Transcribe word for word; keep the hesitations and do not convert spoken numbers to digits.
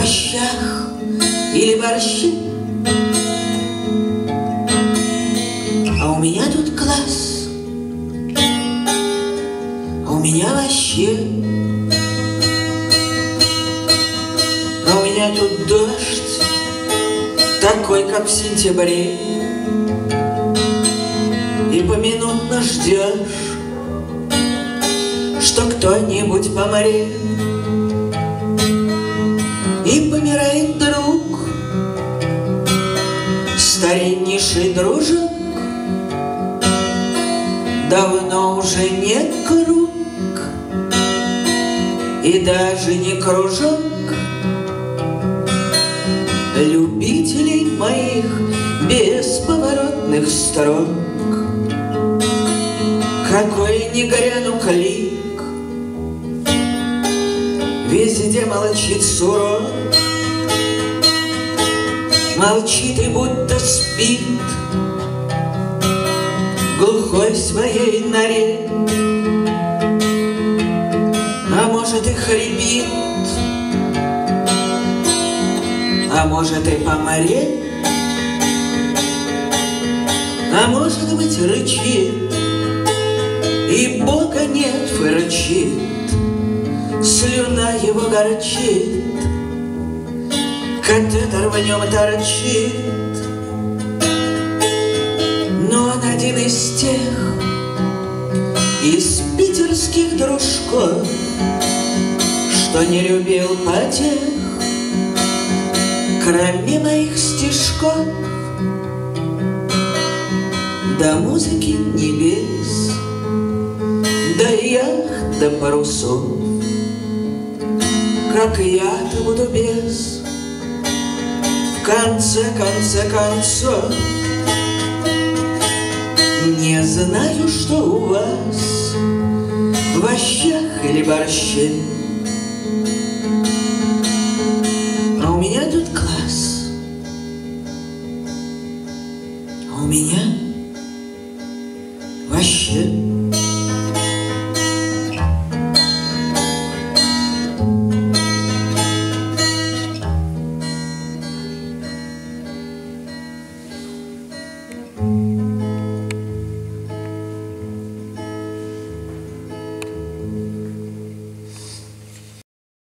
овощах или борще. А у меня тут класс, а у меня вообще, а у меня тут дождь, такой, как в сентябре, и поминутно ждешь, что кто-нибудь помрет. И помирает друг, стариннейший дружок, давно уже не круг и даже не кружок любителей моих бесповоротных строк. Какой ни гряну клик, везде молчит сурок, молчит и будто спит глухой своей норе. А может и хрипит, а может и помрет, а может быть рычит, и бока нет, фырчит, слюна его горчит, катетер в нем торчит. Но он один из тех, из питерских дружков, что не любил потех, кроме моих стишков, до музыки небес, до яхт, до парусов. Как я-то буду без, в конце, конце концов. Не знаю, что у вас в овощах или борще,